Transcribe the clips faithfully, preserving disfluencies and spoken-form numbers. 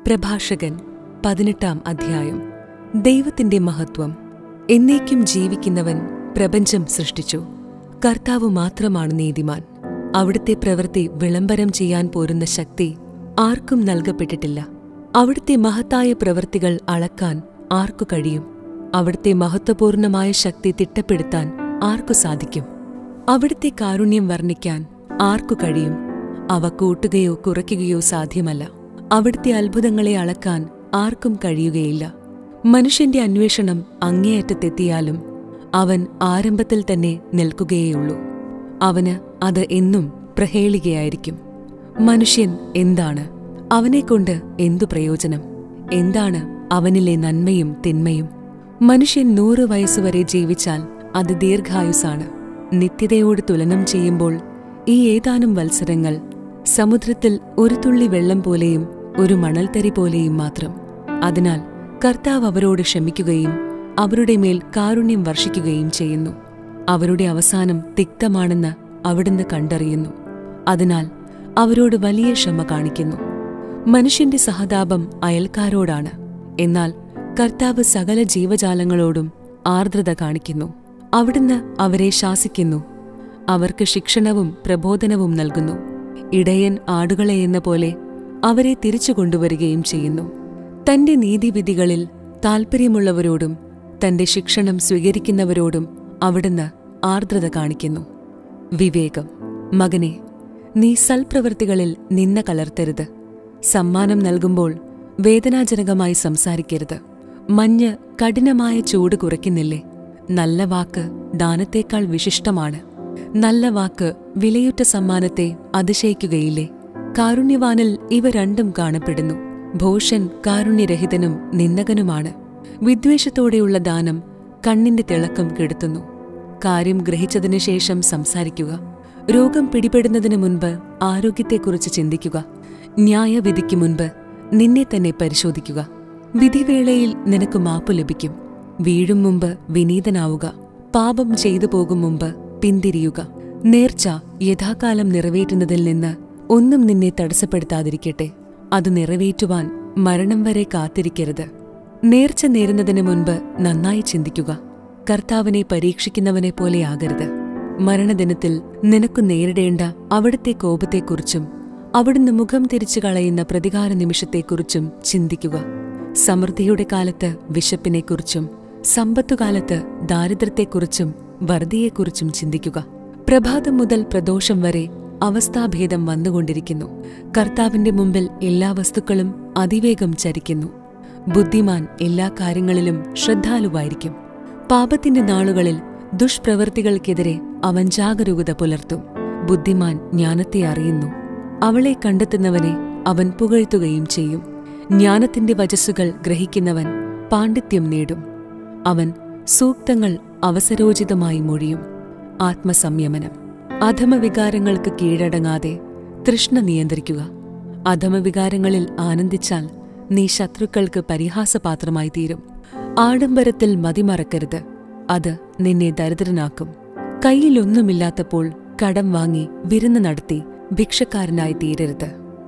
പ്രഭാഷകൻ പതിനെട്ടാം അധ്യായം. ദൈവത്തിന്റെ മഹത്വം. എന്നേക്കും ജീവിക്കുന്നവൻ പ്രപഞ്ചം സൃഷ്ടിച്ചു. കർത്താവ് മാത്രമാണ് നീതിമാൻ. അവിടുത്തെ പ്രവൃത്തി വിളംബരം ചെയ്യാൻ പോരുന്ന ശക്തി ആർക്കും നൽകപ്പെട്ടിട്ടില്ല. അവിടുത്തെ മഹത്തായ പ്രവൃത്തികൾ അളക്കാൻ ആർക്കു കഴിയും? അവിടുത്തെ മഹത്വപൂർണമായ ശക്തി തിട്ടപ്പെടുത്താൻ ആർക്കു സാധിക്കും? അവിടുത്തെ കാരുണ്യം വർണ്ണിക്കാൻ ആർക്കു കഴിയും? അവ കൂട്ടുകയോ കുറയ്ക്കുകയോ സാധ്യമല്ല. അവിടുത്തെ അത്ഭുതങ്ങളെ അളക്കാൻ ആർക്കും കഴിയുകയില്ല. മനുഷ്യന്റെ അന്വേഷണം അങ്ങേയറ്റത്തെത്തിയാലും അവൻ ആരംഭത്തിൽ തന്നെ നിൽക്കുകയുള്ളൂ. അവന് അത് എന്നും പ്രഹേളികയായിരിക്കും. മനുഷ്യൻ എന്താണ്? അവനെക്കൊണ്ട് എന്തു പ്രയോജനം? എന്താണ് അവനിലെ നന്മയും തിന്മയും? മനുഷ്യൻ നൂറ് വയസ്സുവരെ ജീവിച്ചാൽ അത് ദീർഘായുസാണ്. നിത്യതയോട് തുലനം ചെയ്യുമ്പോൾ ഈ ഏതാനും വത്സരങ്ങൾ സമുദ്രത്തിൽ ഒരു തുള്ളി വെള്ളം പോലെയും ഒരു മണൽത്തരി പോലെയും മാത്രം. അതിനാൽ കർത്താവ് അവരോട് ക്ഷമിക്കുകയും അവരുടെ മേൽ കാരുണ്യം വർഷിക്കുകയും ചെയ്യുന്നു. അവരുടെ അവസാനം തിക്തമാണെന്ന് അവിടുന്ന് കണ്ടറിയുന്നു. അതിനാൽ അവരോട് വലിയ ക്ഷമ കാണിക്കുന്നു. മനുഷ്യന്റെ സഹതാപം അയൽക്കാരോടാണ്. എന്നാൽ കർത്താവ് സകല ജീവജാലങ്ങളോടും ആർദ്രത കാണിക്കുന്നു. അവിടുന്ന് അവരെ ശാസിക്കുന്നു. അവർക്ക് ശിക്ഷണവും പ്രബോധനവും നൽകുന്നു. ഇടയൻ ആടുകളെയെന്ന പോലെ അവരെ തിരിച്ചു കൊണ്ടുവരികയും ചെയ്യുന്നു. തന്റെ നീതിവിധികളിൽ താൽപ്പര്യമുള്ളവരോടും തന്റെ ശിക്ഷണം സ്വീകരിക്കുന്നവരോടും അവിടുന്ന് ആർദ്രത കാണിക്കുന്നു. വിവേകം. മകനെ, നീ സൽപ്രവൃത്തികളിൽ നിന്ന കലർത്തരുത്. സമ്മാനം നൽകുമ്പോൾ വേദനാജനകമായി സംസാരിക്കരുത്. മഞ്ഞ് കഠിനമായ ചൂട് കുറയ്ക്കുന്നില്ലേ? നല്ല വാക്ക് ദാനത്തേക്കാൾ വിശിഷ്ടമാണ്. നല്ല വാക്ക് വിലയുറ്റ സമ്മാനത്തെ അതിശയിക്കുകയില്ലേ? കാരുണ്യവാനിൽ ഇവ രണ്ടും കാണപ്പെടുന്നു. ഭോഷൻ കാരുണ്യരഹിതനും നിന്ദകനുമാണ്. വിദ്വേഷത്തോടെയുള്ള ദാനം കണ്ണിന്റെ തിളക്കം കെടുത്തുന്നു. കാര്യം ഗ്രഹിച്ചതിനു ശേഷം സംസാരിക്കുക. രോഗം പിടിപെടുന്നതിനു മുൻപ് ആരോഗ്യത്തെക്കുറിച്ച് ചിന്തിക്കുക. ന്യായവിധിക്ക് മുൻപ് നിന്നെ തന്നെ പരിശോധിക്കുക. വിധിവേളയിൽ നിനക്ക് മാപ്പ് ലഭിക്കും. വീഴും മുമ്പ് വിനീതനാവുക. പാപം ചെയ്തു പോകും മുമ്പ് പിന്തിരിയുക. നേർച്ച യഥാകാലം നിറവേറ്റുന്നതിൽ നിന്ന് ഒന്നും നിന്നെ തടസ്സപ്പെടുത്താതിരിക്കട്ടെ. അത് നിറവേറ്റുവാൻ മരണം വരെ കാത്തിരിക്കരുത്. നേർച്ച നേരുന്നതിന് മുൻപ് നന്നായി ചിന്തിക്കുക. കർത്താവിനെ പരീക്ഷിക്കുന്നവനെ പോലെയാകരുത്. മരണദിനത്തിൽ നിനക്കു നേരിടേണ്ട അവിടുത്തെ കോപത്തെക്കുറിച്ചും അവിടുന്ന് മുഖം തിരിച്ചു കളയുന്ന പ്രതികാര നിമിഷത്തെക്കുറിച്ചും ചിന്തിക്കുക. സമൃദ്ധിയുടെ കാലത്ത് വിശപ്പിനെക്കുറിച്ചും സമ്പത്തുകാലത്ത് ദാരിദ്ര്യത്തെക്കുറിച്ചും വറുതിയെക്കുറിച്ചും ചിന്തിക്കുക. പ്രഭാതം മുതൽ പ്രദോഷം വരെ അവസ്ഥാഭേദം വന്നുകൊണ്ടിരിക്കുന്നു. കർത്താവിന്റെ മുമ്പിൽ എല്ലാ വസ്തുക്കളും അതിവേഗം ചരിക്കുന്നു. ബുദ്ധിമാൻ എല്ലാ കാര്യങ്ങളിലും ശ്രദ്ധാലുവായിരിക്കും. പാപത്തിന്റെ നാളുകളിൽ ദുഷ്പ്രവൃത്തികൾക്കെതിരെ അവൻ ജാഗരൂകത പുലർത്തും. ബുദ്ധിമാൻ ജ്ഞാനത്തെ അറിയുന്നു. അവളെ കണ്ടെത്തുന്നവനെ അവൻ പുകഴ്ത്തുകയും ചെയ്യും. ജ്ഞാനത്തിന്റെ വചസ്സുകൾ ഗ്രഹിക്കുന്നവൻ പാണ്ഡിത്യം നേടും. അവൻ സൂക്തങ്ങൾ അവസരോചിതമായി മൊഴിയും. ആത്മസംയമനം. അധമവികാരങ്ങൾക്ക് കീഴടങ്ങാതെ തൃഷ്ണ നിയന്ത്രിക്കുക. അധമവികാരങ്ങളിൽ ആനന്ദിച്ചാൽ നീ ശത്രുക്കൾക്ക് പരിഹാസപാത്രമായി തീരും. ആഡംബരത്തിൽ മതിമറക്കരുത്. അത് നിന്നെ ദരിദ്രനാക്കും. കയ്യിലൊന്നുമില്ലാത്തപ്പോൾ കടം വാങ്ങി വിരുന്ന് നടത്തി ഭിക്ഷക്കാരനായി തീരരുത്.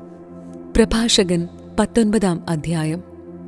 പ്രഭാഷകൻ പത്തൊൻപതാം അധ്യായം.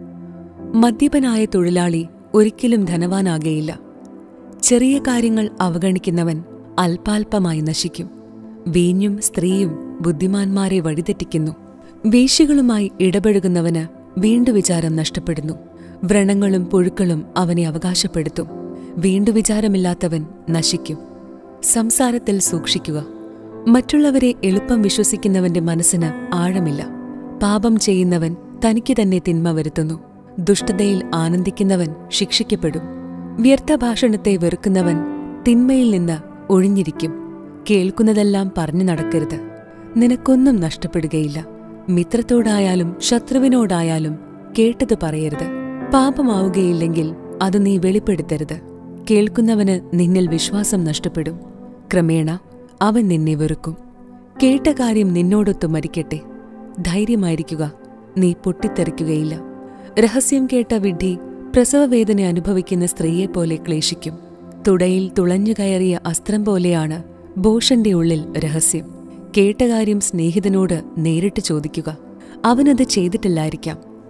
മദ്യപനായ തൊഴിലാളി ഒരിക്കലും ധനവാനാകയില്ല. ചെറിയ കാര്യങ്ങൾ അവഗണിക്കുന്നവൻ അല്പാൽപമായി നശിക്കും. വീഞ്ഞും സ്ത്രീയും ബുദ്ധിമാന്മാരെ വഴിതെറ്റിക്കുന്നു. വേശ്യകളുമായി ഇടപഴകുന്നവന് വീണ്ടുവിചാരം നഷ്ടപ്പെടുന്നു. വ്രണങ്ങളും പുഴുക്കളും അവനെ അവകാശപ്പെടുത്തും. വീണ്ടുവിചാരമില്ലാത്തവൻ നശിക്കും. സംസാരത്തിൽ സൂക്ഷിക്കുക. മറ്റുള്ളവരെ എളുപ്പം വിശ്വസിക്കുന്നവന്റെ മനസ്സിന് ആഴമില്ല. പാപം ചെയ്യുന്നവൻ തനിക്ക് തന്നെ തിന്മ വരുത്തുന്നു. ദുഷ്ടതയിൽ ആനന്ദിക്കുന്നവൻ ശിക്ഷിക്കപ്പെടും. വ്യർത്ഥഭാഷണത്തെ വെറുക്കുന്നവൻ തിന്മയിൽ നിന്ന് ഒഴിഞ്ഞിരിക്കും. കേൾക്കുന്നതെല്ലാം പറഞ്ഞു നടക്കരുത്. നിനക്കൊന്നും നഷ്ടപ്പെടുകയില്ല. മിത്രത്തോടായാലും ശത്രുവിനോടായാലും കേട്ടത് പറയരുത്. പാപമാവുകയില്ലെങ്കിൽ അത് നീ വെളിപ്പെടുത്തരുത്. കേൾക്കുന്നവന് നിന്നിൽ വിശ്വാസം നഷ്ടപ്പെടും. ക്രമേണ അവൻ നിന്നെ വെറുക്കും. കേട്ട കാര്യം നിന്നോടൊത്തു മരിക്കട്ടെ. ധൈര്യമായിരിക്കുക. നീ പൊട്ടിത്തെറിക്കുകയില്ല. രഹസ്യം കേട്ട വിഡ്ഢി പ്രസവവേദന അനുഭവിക്കുന്ന സ്ത്രീയെപ്പോലെ ക്ലേശിക്കും. തുടയിൽ തുളഞ്ഞു കയറിയ അസ്ത്രം പോലെയാണ് ഭോഷന്റെ ഉള്ളിൽ രഹസ്യം. കേട്ട കാര്യം സ്നേഹിതനോട് നേരിട്ട് ചോദിക്കുക. അവനത് ചെയ്തിട്ടില്ലായിരിക്കാം.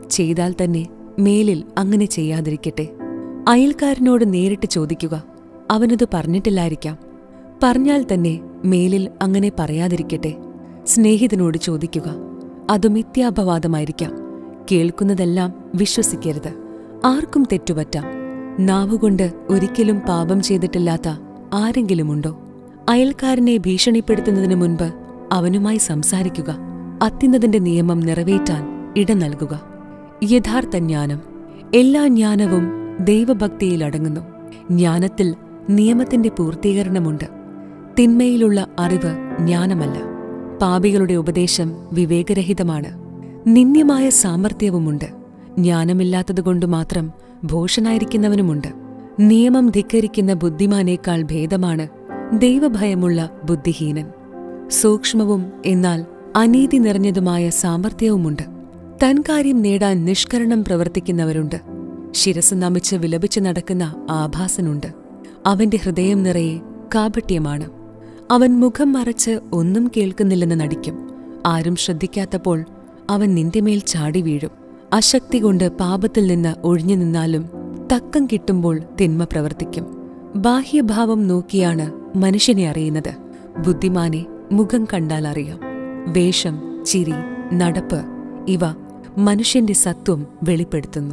ചെയ്താൽ തന്നെ മേലിൽ അങ്ങനെ ചെയ്യാതിരിക്കട്ടെ. അയൽക്കാരനോട് നേരിട്ട് ചോദിക്കുക, അവനത് പറഞ്ഞിട്ടില്ലായിരിക്കാം. പറഞ്ഞാൽ തന്നെ മേലിൽ അങ്ങനെ പറയാതിരിക്കട്ടെ. സ്നേഹിതനോട് ചോദിക്കുക, അത് മിഥ്യാപവാദമായിരിക്കാം. കേൾക്കുന്നതെല്ലാം വിശ്വസിക്കരുത്. ആർക്കും തെറ്റുപറ്റാം. നാവുകൊണ്ട് ഒരിക്കലും പാപം ചെയ്തിട്ടില്ലാത്ത ആരെങ്കിലുമുണ്ടോ? അയൽക്കാരനെ ഭീഷണിപ്പെടുത്തുന്നതിനു മുൻപ് അവനുമായി സംസാരിക്കുക. അത്യുന്നതന്റെ നിയമം നിറവേറ്റാൻ ഇട നൽകുക. യഥാർത്ഥ ജ്ഞാനം. എല്ലാ ജ്ഞാനവും ദൈവഭക്തിയിലടങ്ങുന്നു. ജ്ഞാനത്തിൽ നിയമത്തിന്റെ പൂർത്തീകരണമുണ്ട്. തിന്മയിലുള്ള അറിവ് ജ്ഞാനമല്ല. പാപികളുടെ ഉപദേശം വിവേകരഹിതമാണ്. നിന്ദ്യമായ സാമർത്ഥ്യവുമുണ്ട്. ജ്ഞാനമില്ലാത്തതുകൊണ്ട് മാത്രം ഭോഷനായിരിക്കുന്നവനുമുണ്ട്. നിയമം ധിക്കരിക്കുന്ന ബുദ്ധിമാനേക്കാൾ ഭേദമാണ് ദൈവഭയമുള്ള ബുദ്ധിഹീനൻ. സൂക്ഷ്മവും എന്നാൽ അനീതി നിറഞ്ഞതുമായ സാമർത്ഥ്യവുമുണ്ട്. തൻ കാര്യം നേടാൻ നിഷ്കരണം പ്രവർത്തിക്കുന്നവരുണ്ട്. ശിരസ് നമിച്ച് വിലപിച്ച് നടക്കുന്ന ആഭാസനുണ്ട്. അവന്റെ ഹൃദയം നിറയെ കാപട്യമാണ്. അവൻ മുഖം മറച്ച് ഒന്നും കേൾക്കുന്നില്ലെന്ന് നടിക്കും. ആരും ശ്രദ്ധിക്കാത്തപ്പോൾ അവൻ നിന്റെ മേൽ ചാടി വീഴും. അശക്തി കൊണ്ട് പാപത്തിൽ നിന്ന് ഒഴിഞ്ഞു നിന്നാലും തക്കം കിട്ടുമ്പോൾ തിന്മ പ്രവർത്തിക്കും. ബാഹ്യഭാവം നോക്കിയാണ് മനുഷ്യനെ അറിയുന്നത്. ബുദ്ധിമാനെ മുഖം കണ്ടാൽ അറിയാം. വേഷം, ചിരി, നടപ്പ് ഇവ മനുഷ്യന്റെ സത്വം വെളിപ്പെടുത്തുന്നു.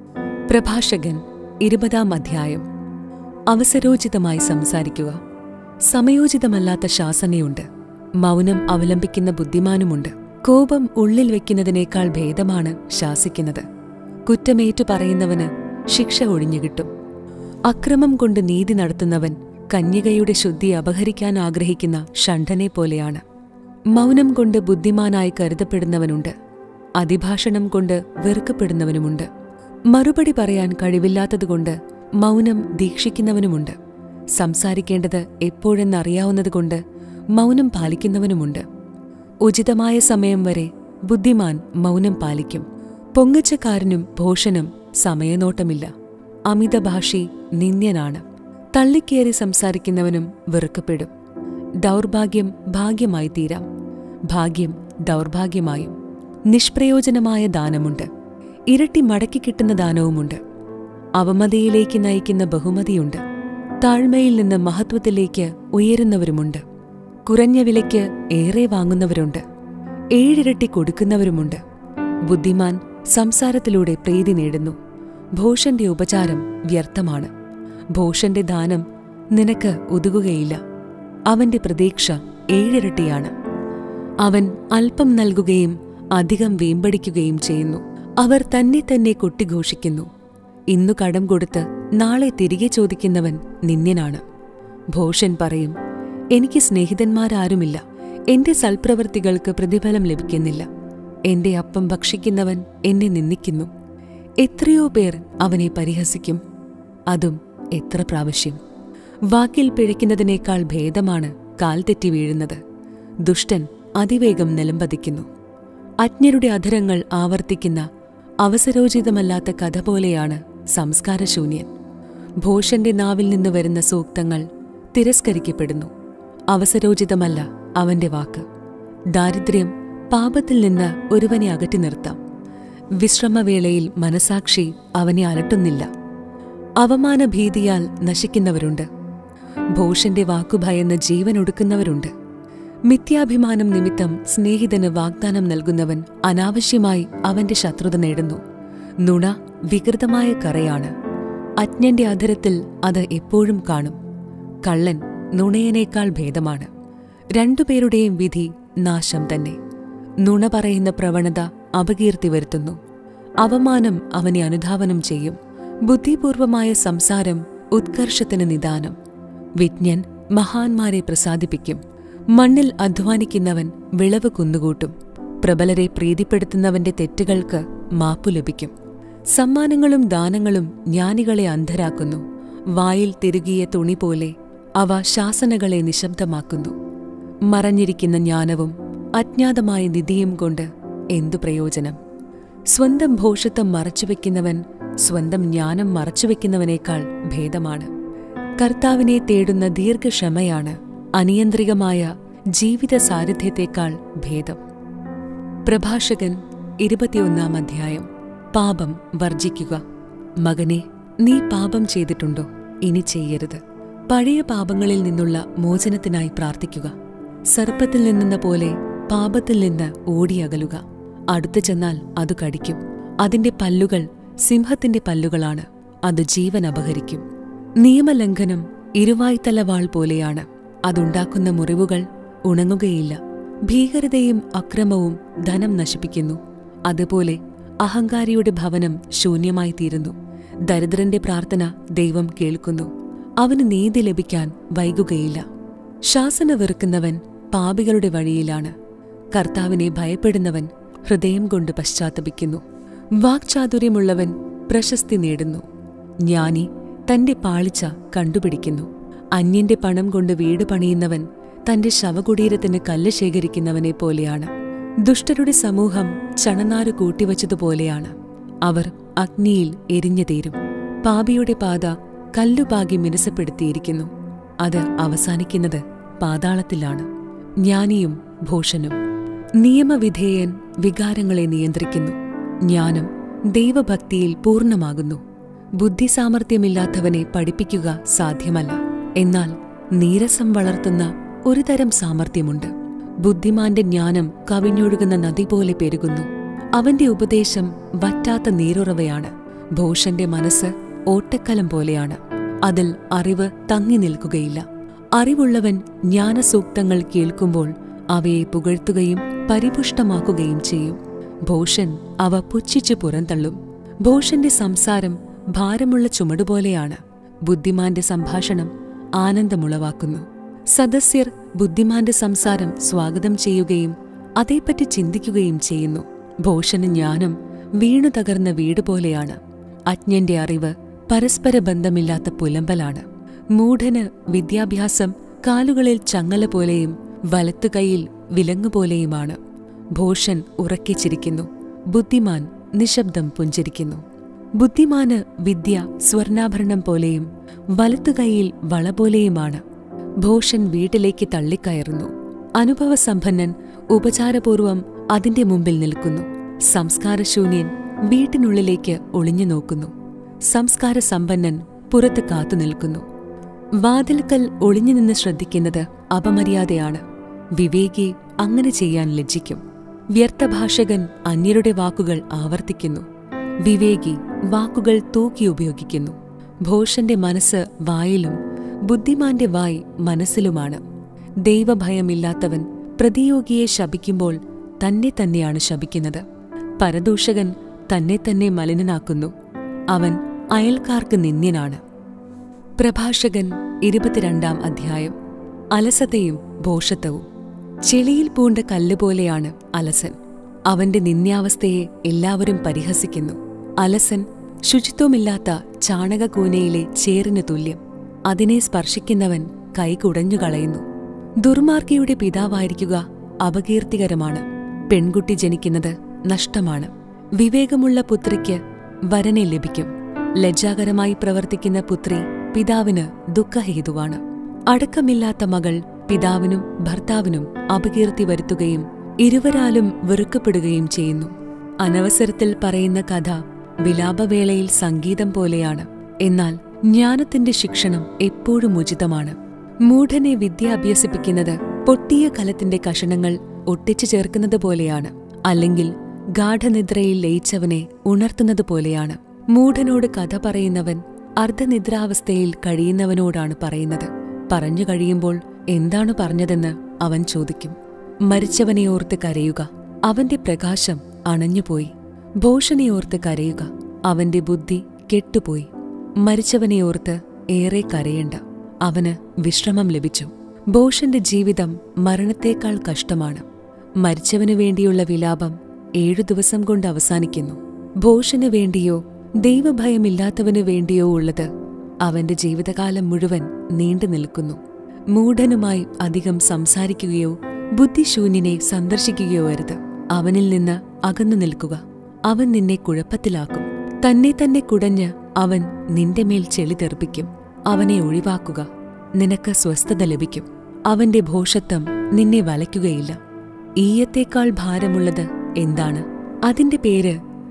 പ്രഭാഷകൻ ഇരുപതാം അധ്യായം. അവസരോചിതമായി സംസാരിക്കുക. സമയോചിതമല്ലാത്ത ശാസനയുണ്ട്. മൗനം അവലംബിക്കുന്ന ബുദ്ധിമാനുമുണ്ട്. കോപം ഉള്ളിൽ വയ്ക്കുന്നതിനേക്കാൾ ഭേദമാണ് ശാസിക്കുന്നത്. കുറ്റമേറ്റു പറയുന്നവന് ശിക്ഷ ഒഴിഞ്ഞുകിട്ടും. അക്രമം കൊണ്ട് നീതി നടത്തുന്നവൻ കന്യകയുടെ ശുദ്ധി അപഹരിക്കാൻ ആഗ്രഹിക്കുന്ന ഷണ്ഡനെ പോലെയാണ്. മൗനം കൊണ്ട് ബുദ്ധിമാനായി കരുതപ്പെടുന്നവനുണ്ട്. അതിഭാഷണം കൊണ്ട് വെറുക്കപ്പെടുന്നവനുമുണ്ട്. മറുപടി പറയാൻ കഴിവില്ലാത്തതുകൊണ്ട് മൗനം ദീക്ഷിക്കുന്നവനുമുണ്ട്. സംസാരിക്കേണ്ടത് എപ്പോഴെന്നറിയാവുന്നതുകൊണ്ട് മൗനം പാലിക്കുന്നവനുമുണ്ട്. ഉചിതമായ സമയം വരെ ബുദ്ധിമാൻ മൗനം പാലിക്കും. പൊങ്ങച്ചക്കാരനും ഭോഷനും സമയനോട്ടമില്ല. അമിതഭാഷി നിന്ദ്യനാണ്. തള്ളിക്കേറി സംസാരിക്കുന്നവനും വെറുക്കപ്പെടും. ദൗർഭാഗ്യം ഭാഗ്യമായി തീരാം, ഭാഗ്യം ദൗർഭാഗ്യമായും. നിഷ്പ്രയോജനമായ ദാനമുണ്ട്. ഇരട്ടി മടക്കി കിട്ടുന്ന ദാനവുമുണ്ട്. അവമതിയിലേക്ക് നയിക്കുന്ന ബഹുമതിയുണ്ട്. താഴ്മയിൽ നിന്ന് മഹത്വത്തിലേക്ക് ഉയരുന്നവരുമുണ്ട്. കുറഞ്ഞ വിലയ്ക്ക് ഏറെ വാങ്ങുന്നവരുണ്ട്. ഏഴിരട്ടി കൊടുക്കുന്നവരുമുണ്ട്. ബുദ്ധിമാൻ സംസാരത്തിലൂടെ പ്രീതി നേടുന്നു. ഭോഷന്റെ ഉപചാരം വ്യർത്ഥമാണ്. ഭോഷന്റെ ദാനം നിനക്ക് ഉതകുകയില്ല. അവന്റെ പ്രതീക്ഷ ഏഴിരട്ടിയാണ്. അവൻ അല്പം നൽകുകയും അധികം വീമ്പടിക്കുകയും ചെയ്യുന്നു. അവർ തന്നെ തന്നെ കൊട്ടിഘോഷിക്കുന്നു. ഇന്നു കടം കൊടുത്ത് നാളെ തിരികെ ചോദിക്കുന്നവൻ നിന്ദ്യനാണ്. ഭോഷൻ പറയും, എനിക്ക് സ്നേഹിതന്മാരാരുമില്ല. എന്റെ സൽപ്രവൃത്തികൾക്ക് പ്രതിഫലം ലഭിക്കുന്നില്ല. എന്റെ അപ്പം ഭക്ഷിക്കുന്നവൻ എന്നെ നിന്ദിക്കുന്നു. എത്രയോ പേർ അവനെ പരിഹസിക്കും, അതും എത്ര പ്രാവശ്യം. വാക്കിൽ പിഴയ്ക്കുന്നതിനേക്കാൾ ഭേദമാണ് കാൽ തെറ്റി വീഴുന്നത്. ദുഷ്ടൻ അതിവേഗം നിലംപതിക്കുന്നു. അജ്ഞരുടെ അധരങ്ങൾ ആവർത്തിക്കുന്ന അവസരോചിതമല്ലാത്ത കഥ പോലെയാണ് സംസ്കാരശൂന്യൻ. ഭോഷന്റെ നാവിൽ നിന്ന് വരുന്ന സൂക്തങ്ങൾ തിരസ്കരിക്കപ്പെടുന്നു. അവസരോചിതമല്ല അവന്റെ വാക്ക്. ദാരിദ്ര്യം പാപത്തിൽ നിന്ന് ഒരുവനെ അകറ്റി നിർത്താം. വിശ്രമവേളയിൽ മനസാക്ഷി അവനെ അലട്ടുന്നില്ല. അവമാനഭീതിയാൽ നശിക്കുന്നവരുണ്ട്. ഭോഷന്റെ വാക്കുഭയന്ന് ജീവൻ ഒടുക്കുന്നവരുണ്ട്. മിഥ്യാഭിമാനം നിമിത്തം സ്നേഹിതന് വാഗ്ദാനം നൽകുന്നവൻ അനാവശ്യമായി അവന്റെ ശത്രുത നേടുന്നു. നുണ വികൃതമായ കറയാണ്. അജ്ഞന്റെ അധരത്തിൽ അത് എപ്പോഴും കാണും. കള്ളൻ നുണയനേക്കാൾ ഭേദമാണ്. രണ്ടുപേരുടെയും വിധി നാശം തന്നെ. നുണ പറയുന്ന പ്രവണത അപകീർത്തി വരുത്തുന്നു. അവമാനം അവനെ അനുധാവനം ചെയ്യും. ബുദ്ധിപൂർവമായ സംസാരം ഉത്കർഷത്തിന് നിദാനം. വിജ്ഞൻ മഹാന്മാരെ പ്രസാദിപ്പിക്കും. മണ്ണിൽ അധ്വാനിക്കുന്നവൻ വിളവ് കുന്നുകൂട്ടും. പ്രബലരെ പ്രീതിപ്പെടുത്തുന്നവന്റെ തെറ്റുകൾക്ക് മാപ്പു ലഭിക്കും. സമ്മാനങ്ങളും ദാനങ്ങളും ജ്ഞാനികളെ അന്ധരാക്കുന്നു. വായിൽ തിരുകിയ തുണി പോലെ അവ ശാസനകളെ നിശബ്ദമാക്കുന്നു. മറഞ്ഞിരിക്കുന്ന ജ്ഞാനവും അജ്ഞാതമായ നിധിയും കൊണ്ട് എന്തു പ്രയോജനം? സ്വന്തം ഭോഷത്വം മറച്ചുവെക്കുന്നവൻ സ്വന്തം ജ്ഞാനം മറച്ചുവെക്കുന്നവനേക്കാൾ ഭേദമാണ്. കർത്താവിനെ തേടുന്ന ദീർഘക്ഷമയാണ് അനിയന്ത്രികമായ ജീവിത സാരഥ്യത്തേക്കാൾ ഭേദം. പ്രഭാഷകൻ ഇരുപത്തിയൊന്നാം അധ്യായം. പാപം വർജിക്കുക. മകനെ, നീ പാപം ചെയ്തിട്ടുണ്ടോ? ഇനി ചെയ്യരുത്. പഴയ പാപങ്ങളിൽ നിന്നുള്ള മോചനത്തിനായി പ്രാർത്ഥിക്കുക. സർപ്പത്തിൽ നിന്നെന്ന പോലെ പാപത്തിൽ നിന്ന് ഓടിയകലുക. അടുത്തു ചെന്നാൽ അത് കടിക്കും. അതിന്റെ പല്ലുകൾ സിംഹത്തിന്റെ പല്ലുകളാണ്. അത് ജീവൻ അപഹരിക്കും. നിയമലംഘനം ഇരുവായ്ത്തല വാൾ പോലെയാണ്. അതുണ്ടാക്കുന്ന മുറിവുകൾ ഉണങ്ങുകയില്ല. ഭീകരതയും അക്രമവും ധനം നശിപ്പിക്കുന്നു. അതുപോലെ അഹങ്കാരിയുടെ ഭവനം ശൂന്യമായി തീരുന്നു. ദരിദ്രന്റെ പ്രാർത്ഥന ദൈവം കേൾക്കുന്നു. അവന് നീതി ലഭിക്കാൻ വൈകുകയില്ല. ശാസന വെറുക്കുന്നവൻ പാപികളുടെ വഴിയിലാണ്. കർത്താവിനെ ഭയപ്പെടുന്നവൻ ഹൃദയം കൊണ്ട് പശ്ചാത്തപിക്കുന്നു. വാക്ചാതുര്യമുള്ളവൻ പ്രശസ്തി നേടുന്നു. ജ്ഞാനി തന്റെ പാളിച്ച കണ്ടുപിടിക്കുന്നു. അന്യന്റെ പണം കൊണ്ട് വീട് പണിയുന്നവൻ തന്റെ ശവകുടീരത്തിന് കല്ല് ശേഖരിക്കുന്നവനെ പോലെയാണ്. ദുഷ്ടരുടെ സമൂഹം ചണനാരു കൂട്ടിവച്ചതുപോലെയാണ്. അവർ അഗ്നിയിൽ എരിഞ്ഞു തീരും. പാപിയുടെ പാത കല്ലുപാകി മിനുസപ്പെടുത്തിയിരിക്കുന്നു. അത് അവസാനിക്കുന്നത് പാതാളത്തിലാണ്. ജ്ഞാനിയും ഭോഷനും. നിയമവിധേയൻ വികാരങ്ങളെ നിയന്ത്രിക്കുന്നു. ജ്ഞാനം ദൈവഭക്തിയിൽ പൂർണ്ണമാകുന്നു. ബുദ്ധിസാമർഥ്യമില്ലാത്തവനെ പഠിപ്പിക്കുക സാധ്യമല്ല. എന്നാൽ നീരസം വളർത്തുന്ന ഒരു തരം സാമർഥ്യമുണ്ട്. ബുദ്ധിമാന്റെ ജ്ഞാനം കവിഞ്ഞൊഴുകുന്ന നദി പോലെ പെരുകുന്നു. അവന്റെ ഉപദേശം വറ്റാത്ത നീരുറവയാണ്. ഭോഷന്റെ മനസ്സ് ഓട്ടക്കലം പോലെയാണ്. അതിൽ അറിവ് തങ്ങി നിൽക്കുകയില്ല. അറിവുള്ളവൻ ജ്ഞാനസൂക്തങ്ങൾ കേൾക്കുമ്പോൾ അവയെ പുകഴ്ത്തുകയും പരിപുഷ്ടമാക്കുകയും ചെയ്യും. ഭോഷൻ അവ പുച്ഛിച്ചു പുറന്തള്ളും. ഭോഷന്റെ സംസാരം ഭാരമുള്ള ചുമടുപോലെയാണ്. ബുദ്ധിമാന്റെ സംഭാഷണം ആനന്ദമുളവാക്കുന്നു. സദസ്യർ ബുദ്ധിമാന്റെ സംസാരം സ്വാഗതം ചെയ്യുകയും അതേപ്പറ്റി ചിന്തിക്കുകയും ചെയ്യുന്നു. ഭോഷന് ജ്ഞാനം വീണു തകർന്ന വീട് പോലെയാണ്. അജ്ഞന്റെ അറിവ് പരസ്പര ബന്ധമില്ലാത്ത പുലമ്പലാണ്. മൂഢന് വിദ്യാഭ്യാസം കാലുകളിൽ ചങ്ങല പോലെയും വലത്തുകൈയിൽ വിലങ്ങുപോലെയുമാണ്. ഭോഷൻ ഉറക്കെ ചിരിക്കുന്നു. ബുദ്ധിമാൻ നിശബ്ദം പുഞ്ചിരിക്കുന്നു. ബുദ്ധിമാന് വിദ്യ സ്വർണാഭരണം പോലെയും വലത്തുകൈയിൽ വള പോലെയുമാണ്. ഭോഷൻ വീട്ടിലേക്ക് തള്ളിക്കയറുന്നു. അനുഭവസമ്പന്നൻ ഉപചാരപൂർവം അതിന്റെ മുമ്പിൽ നിൽക്കുന്നു. സംസ്കാരശൂന്യൻ വീട്ടിനുള്ളിലേക്ക് ഒളിഞ്ഞു നോക്കുന്നു. സംസ്കാരസമ്പന്നൻ പുറത്ത് കാത്തുനിൽക്കുന്നു. വാതിൽക്കൽ ഒളിഞ്ഞുനിന്ന് ശ്രദ്ധിക്കുന്നത് അപമര്യാദയാണ്. വിവേകി അങ്ങനെ ചെയ്യാൻ ലജ്ജിക്കും. വ്യർത്ഥഭാഷകൻ അന്യരുടെ വാക്കുകൾ ആവർത്തിക്കുന്നു. വിവേകി വാക്കുകൾ തൂക്കി ഉപയോഗിക്കുന്നു. ഭോഷന്റെ മനസ്സ് വായിലും ബുദ്ധിമാന്റെ വായ് മനസ്സിലുമാണ്. ദൈവഭയമില്ലാത്തവൻ പ്രതിയോഗിയെ ശപിക്കുമ്പോൾ തന്നെ തന്നെയാണ് ശപിക്കുന്നത്. പരദൂഷകൻ തന്നെ തന്നെ മലിനനാക്കുന്നു. അവൻ അയൽക്കാർക്ക് നിന്ദ്യനാണ്. പ്രഭാഷകൻ ഇരുപത്തിരണ്ടാം അധ്യായം. അലസതയും ഭോഷത്വവും. ചെളിയിൽ പൂണ്ട കല്ലുപോലെയാണ് അലസൻ. അവന്റെ നിന്ദ്യാവസ്ഥയെ എല്ലാവരും പരിഹസിക്കുന്നു. അലസൻ ശുചിത്വമില്ലാത്ത ചാണകക്കൂനയിലെ ചേറിനു തുല്യം. അതിനെ സ്പർശിക്കുന്നവൻ കൈകുടഞ്ഞു കളയുന്നു. ദുർമാർഗിയുടെ പിതാവായിരിക്കുക അപകീർത്തികരമാണ്. പെൺകുട്ടി ജനിക്കുന്നത് നഷ്ടമാണ്. വിവേകമുള്ള പുത്രിക്ക് വരനെ ലഭിക്കും. ലജ്ജാകരമായി പ്രവർത്തിക്കുന്ന പുത്രി പിതാവിന് ദുഃഖഹേതുവാണ്. അടക്കമില്ലാത്ത മകൾ പിതാവിനും ഭർത്താവിനും അപകീർത്തി വരുത്തുകയും ഇരുവരാലും വെറുക്കപ്പെടുകയും ചെയ്യുന്നു. അനവസരത്തിൽ പറയുന്ന കഥ വിലാപവേളയിൽ സംഗീതം പോലെയാണ്. എന്നാൽ ജ്ഞാനത്തിന്റെ ശിക്ഷണം എപ്പോഴും ഉചിതമാണ്. മൂഢനെ വിദ്യ അഭ്യസിപ്പിക്കുന്നത് പൊട്ടിയ കലത്തിന്റെ കഷണങ്ങൾ ഒട്ടിച്ചു ചേർക്കുന്നത് പോലെയാണ്. അല്ലെങ്കിൽ ഗാഠനിദ്രയിൽ ലയിച്ചവനെ ഉണർത്തുന്നത് പോലെയാണ്. മൂഢനോട് കഥ പറയുന്നവൻ അർദ്ധനിദ്രാവസ്ഥയിൽ കഴിയുന്നവനോടാണ് പറയുന്നത്. പറഞ്ഞു കഴിയുമ്പോൾ എന്താണ് പറഞ്ഞതെന്ന് അവൻ ചോദിക്കും. മരിച്ചവനെയോർത്ത് കരയുക, അവന്റെ പ്രകാശം അണഞ്ഞുപോയി. ഭോഷനെയോർത്ത് കരയുക, അവന്റെ ബുദ്ധി കെട്ടുപോയി. മരിച്ചവനെയോർത്ത് ഏറെ കരയണ്ട, അവന് വിശ്രമം ലഭിച്ചു. ഭോഷന്റെ ജീവിതം മരണത്തേക്കാൾ കഷ്ടമാണ്. മരിച്ചവനു വേണ്ടിയുള്ള വിലാപം ഏഴു ദിവസം കൊണ്ട് അവസാനിക്കുന്നു. ഭോഷന് വേണ്ടിയോ ദൈവഭയമില്ലാത്തവനു വേണ്ടിയോ ഉള്ളത് അവന്റെ ജീവിതകാലം മുഴുവൻ നീണ്ടു നിൽക്കുന്നു. മൂഢനുമായി അധികം സംസാരിക്കുകയോ ബുദ്ധിശൂന്യനെ സന്ദർശിക്കുകയോ അരുത്. അവനിൽ നിന്ന് അകന്നു നിൽക്കുക. അവൻ നിന്നെ കുഴപ്പത്തിലാക്കും. തന്നെ തന്നെ കുടഞ്ഞ് അവൻ നിന്റെ മേൽ ചെളി തെറിപ്പിക്കും. അവനെ ഒഴിവാക്കുക, നിനക്ക് സ്വസ്ഥത ലഭിക്കും. അവന്റെ ഭോഷത്വം നിന്നെ വലയ്ക്കുകയില്ല. ഈയത്തേക്കാൾ ഭാരമുള്ളത് എന്താണ്? അതിന്റെ പേര്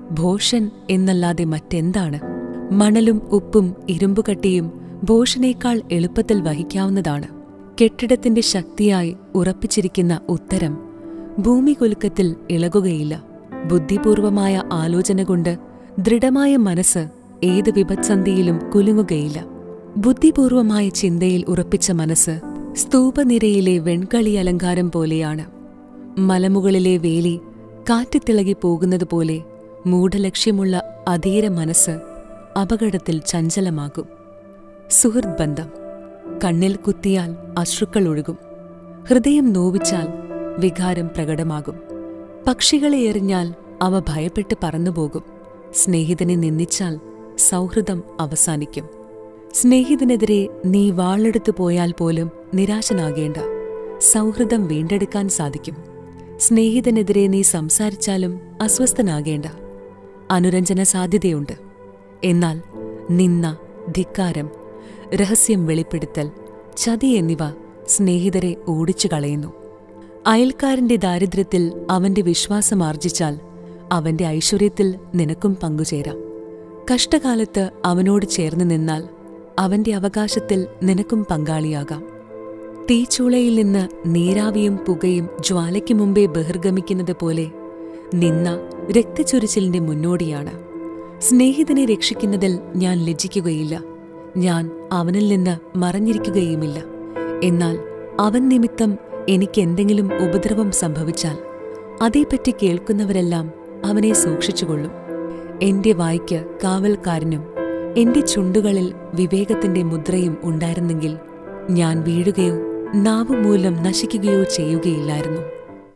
ഭോഷൻ എന്നല്ലാതെ മറ്റെന്താണ്? മണലും ഉപ്പും ഇരുമ്പുകട്ടിയും ഭോഷനേക്കാൾ എളുപ്പത്തിൽ വഹിക്കാവുന്നതാണ്. കെട്ടിടത്തിന്റെ ശക്തിയായി ഉറപ്പിച്ചിരിക്കുന്ന ഉത്തരം ഭൂമികുലുക്കത്തിൽ ഇളകുകയില്ല. ബുദ്ധിപൂർവമായ ആലോചന കൊണ്ട് ദൃഢമായ മനസ്സ് ഏത് വിപത്സന്ധിയിലും കുലുങ്ങുകയില്ല. ബുദ്ധിപൂർവമായ ചിന്തയിൽ ഉറപ്പിച്ച മനസ്സ് സ്തൂപനിരയിലെ വെൺകളി അലങ്കാരം പോലെയാണ്. മലമുകളിലെ വേലി കാറ്റിത്തിളകി പോകുന്നതുപോലെ മൂഢലക്ഷ്യമുള്ള അധീര മനസ്സ് അപകടത്തിൽ ചഞ്ചലമാകും. സുഹൃത് ബന്ധം. കണ്ണിൽ കുത്തിയാൽ അശ്രുക്കൾ ഒഴുകും. ഹൃദയം നോവിച്ചാൽ വികാരം പ്രകടമാകും. പക്ഷികളെ എറിഞ്ഞാൽ അവ ഭയപ്പെട്ട് പറന്നുപോകും. സ്നേഹിതനെ നിന്ദിച്ചാൽ സൗഹൃദം അവസാനിക്കും. സ്നേഹിതനെതിരെ നീ വാളെടുത്തു പോയാൽ പോലും നിരാശനാകേണ്ട. സൗഹൃദം വീണ്ടെടുക്കാൻ സാധിക്കും. സ്നേഹിതനെതിരെ നീ സംസാരിച്ചാലും അസ്വസ്ഥനാകേണ്ട. അനുരഞ്ജന സാധ്യതയുണ്ട്. എന്നാൽ നിന്ന, ധിക്കാരം, രഹസ്യം വെളിപ്പെടുത്തൽ, ചതി എന്നിവ സ്നേഹിതരെ ഓടിച്ചു കളയുന്നു. അയൽക്കാരന്റെ ദാരിദ്ര്യത്തിൽ അവന്റെ വിശ്വാസം ആർജിച്ചാൽ അവന്റെ ഐശ്വര്യത്തിൽ നിനക്കും പങ്കുചേരാം. കഷ്ടകാലത്ത് അവനോട് ചേർന്ന് നിന്നാൽ അവന്റെ അവകാശത്തിൽ നിനക്കും പങ്കാളിയാകാം. തീച്ചൂളയിൽ നിന്ന് നീരാവിയും പുകയും ജ്വാലയ്ക്ക് മുമ്പേ ബഹിർഗമിക്കുന്നത് പോലെ നിന്ന രക്തച്ചൊരിച്ചിലിന്റെ മുന്നോടിയാണ്. സ്നേഹിതനെ രക്ഷിക്കുന്നതിൽ ഞാൻ ലജ്ജിക്കുകയില്ല. ഞാൻ അവനിൽ നിന്ന് മറഞ്ഞിരിക്കുകയുമില്ല. എന്നാൽ അവൻ നിമിത്തം എനിക്കെന്തെങ്കിലും ഉപദ്രവം സംഭവിച്ചാൽ അതേപ്പറ്റി കേൾക്കുന്നവരെല്ലാം അവനെ സൂക്ഷിച്ചുകൊള്ളും. എന്റെ വായ്ക്ക് കാവൽക്കാരനും എന്റെ ചുണ്ടുകളിൽ വിവേകത്തിന്റെ മുദ്രയും ഉണ്ടായിരുന്നെങ്കിൽ ഞാൻ വീഴുകയോ നാവുമൂലം നശിക്കുകയോ ചെയ്യുകയില്ലായിരുന്നു.